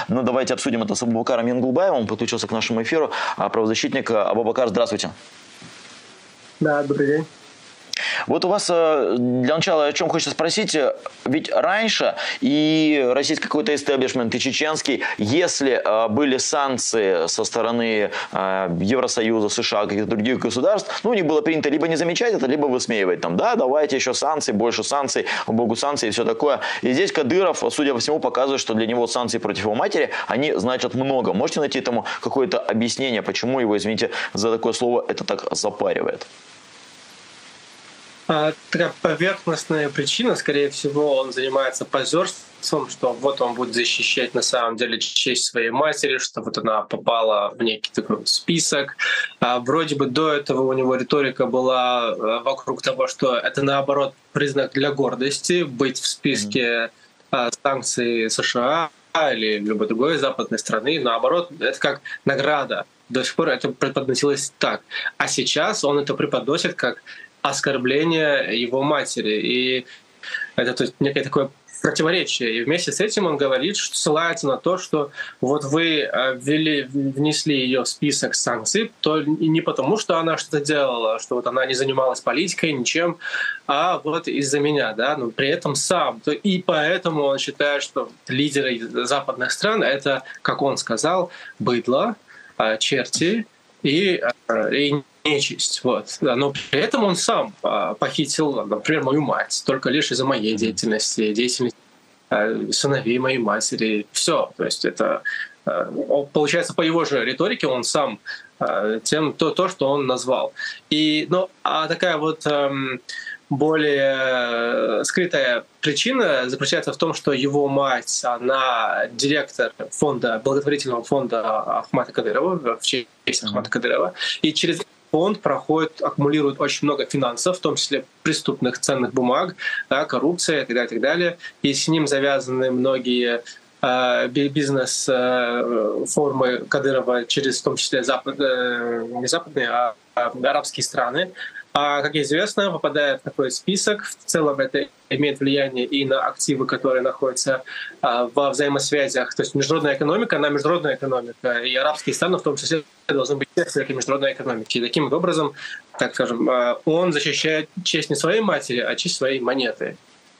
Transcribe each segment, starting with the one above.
Ну, давайте обсудим это с Абубакаром Янгулбаевым. Он подключился к нашему эфиру. Правозащитник Абубакар, здравствуйте. Да, добрый день. Вот у вас для начала о чем хочется спросить. Ведь раньше и российский какой-то истеблишмент, и чеченский, если были санкции со стороны Евросоюза, США, каких-то других государств, ну, у них было принято либо не замечать это, либо высмеивать. Там, да, давайте еще санкций, больше санкций, богу санкций и все такое. И здесь Кадыров, судя по всему, показывает, что для него санкции против его матери, они значат много. Можете найти этому какое-то объяснение, почему его, извините за такое слово, это так запаривает? Такая поверхностная причина, скорее всего, он занимается позерством, что вот он будет защищать на самом деле честь своей матери, что вот она попала в некий такой список. Вроде бы до этого у него риторика была вокруг того, что это наоборот признак для гордости быть в списке санкций США или любой другой западной страны. Наоборот, это как награда. До сих пор это преподносилось так. А сейчас он это преподносит как оскорбление его матери. И это то есть, некое такое противоречие. И вместе с этим он говорит, что ссылается на то, что вот вы внесли ее в список санкций, то не потому, что она что-то делала, что вот она не занималась политикой, ничем, а вот из-за меня. Да? Но при этом сам. И поэтому он считает, что лидеры западных стран — это, как он сказал, быдло, черти и нечисть. Вот. Но при этом он сам похитил, например, мою мать, только лишь из-за моей деятельности, деятельности сыновей моей матери. Все. То есть это получается, по его же риторике он сам то, что он назвал. А такая вот более скрытая причина заключается в том, что его мать, она директор благотворительного фонда Ахмата Кадырова, в честь Ахмата Кадырова, и через фонд аккумулирует очень много финансов, в том числе преступных ценных бумаг, да, коррупция и так далее. И с ним завязаны многие бизнес-формы Кадырова через, в том числе, не западные, а арабские страны. А, как известно, попадая в такой список, в целом это имеет влияние и на активы, которые находятся во взаимосвязях. То есть международная экономика, она международная экономика, и арабские страны в том числе должны быть частью этой международной экономики. И таким образом, так скажем, он защищает честь не своей матери, а честь своей монеты.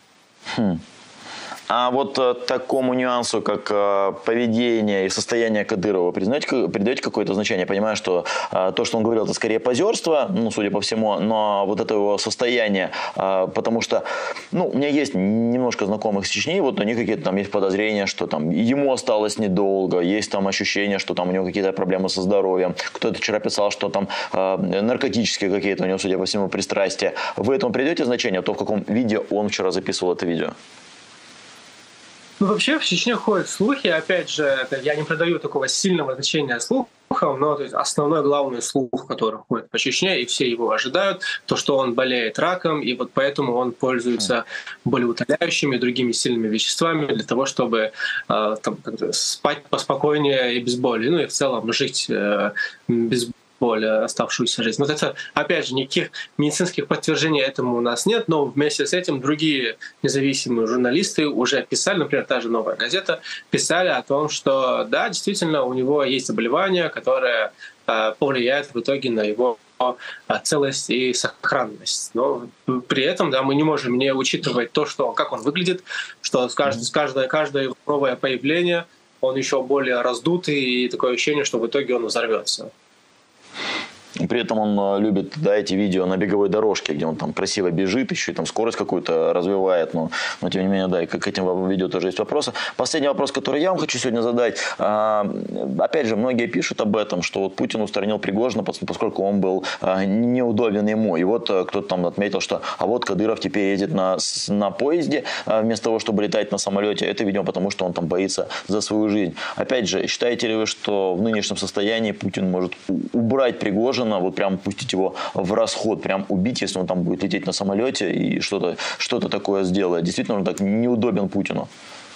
А вот такому нюансу, как поведение и состояние Кадырова, придаете какое-то значение? Я понимаю, что то, что он говорил, это скорее позерство, ну, судя по всему, но вот это его состояние, потому что, ну, у меня есть немножко знакомых с Чечни, вот у них какие-то там есть подозрения, что там ему осталось недолго, есть там ощущение, что там у него какие-то проблемы со здоровьем. Кто-то вчера писал, что там наркотические какие-то у него, судя по всему, пристрастия. Вы этому придаете значение, то, в каком виде он вчера записывал это видео? Ну, вообще в Чечне ходят слухи, опять же, я не придаю такого сильного значения слухам, но то есть основной главный слух, который ходит по Чечне, и все его ожидают, то, что он болеет раком, и вот поэтому он пользуется болеутоляющими и другими сильными веществами для того, чтобы спать поспокойнее и без боли, ну и в целом жить без более оставшуюся жизнь. Вот это, опять же, никаких медицинских подтверждений этому у нас нет, но вместе с этим другие независимые журналисты уже писали, например, та же «Новая газета», писали о том, что да, действительно, у него есть заболевание, которое повлияет в итоге на его целость и сохранность. Но при этом да, мы не можем не учитывать то, что, как он выглядит, что каждое новое появление, он еще более раздутый, и такое ощущение, что в итоге он взорвется. При этом он любит, да, эти видео на беговой дорожке, где он там красиво бежит, еще и там скорость какую-то развивает. Но тем не менее, да, и к этим видео тоже есть вопросы. Последний вопрос, который я вам хочу сегодня задать. Опять же, многие пишут об этом, что вот Путин устранил Пригожина, поскольку он был неудобен ему. И вот кто-то там отметил, что а вот Кадыров теперь едет на поезде вместо того, чтобы летать на самолете. Это, видимо, потому что он там боится за свою жизнь. Опять же, считаете ли вы, что в нынешнем состоянии Путин может убрать Пригожина, вот прям пустить его в расход, прям убить, если он там будет лететь на самолете и что-то такое сделает? Действительно, он так неудобен Путину?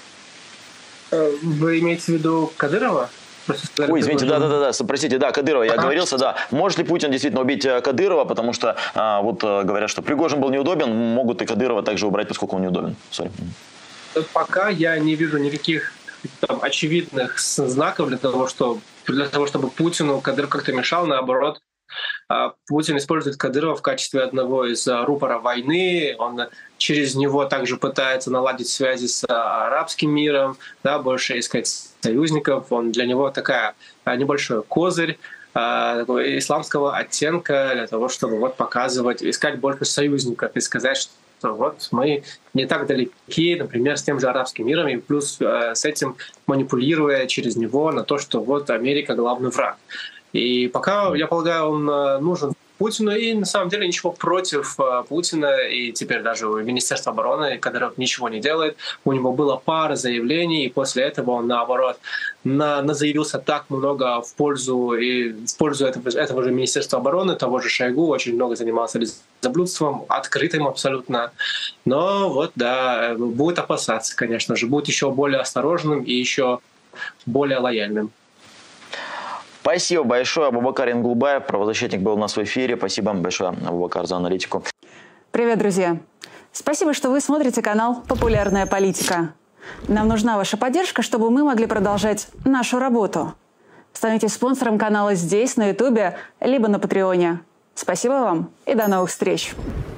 Вы имеете в виду Кадырова? Ой, извините, да, простите, да, Кадырова, я оговорился, да. Может ли Путин действительно убить Кадырова, потому что вот говорят, что Пригожин был неудобен, могут и Кадырова также убрать, поскольку он неудобен. Пока я не вижу никаких там, очевидных знаков для того, чтобы Путину Кадыров как-то мешал. Наоборот, Путин использует Кадырова в качестве одного из рупора войны. Он через него также пытается наладить связи с арабским миром, да, больше искать союзников. Он для него такая небольшой козырь такого исламского оттенка для того, чтобы вот показывать, искать больше союзников и сказать, что вот мы не так далеки, например, с тем же арабским миром, и плюс с этим манипулируя через него на то, что вот Америка главный враг. И пока, я полагаю, он нужен Путину, и на самом деле ничего против Путина, и теперь даже у Министерства обороны Кадыров ничего не делает. У него было пара заявлений, и после этого он, наоборот, заявился так много в пользу этого же Министерства обороны, того же Шойгу, очень много занимался лизоблюдством, открытым абсолютно. Но вот, да, будет опасаться, конечно же, будет еще более осторожным и еще более лояльным. Спасибо большое. Абубакар Инглубаев, правозащитник, был у нас в эфире. Спасибо большое, Абубакар, за аналитику. Привет, друзья. Спасибо, что вы смотрите канал «Популярная политика». Нам нужна ваша поддержка, чтобы мы могли продолжать нашу работу. Становитесь спонсором канала здесь, на Ютубе, либо на Патреоне. Спасибо вам и до новых встреч.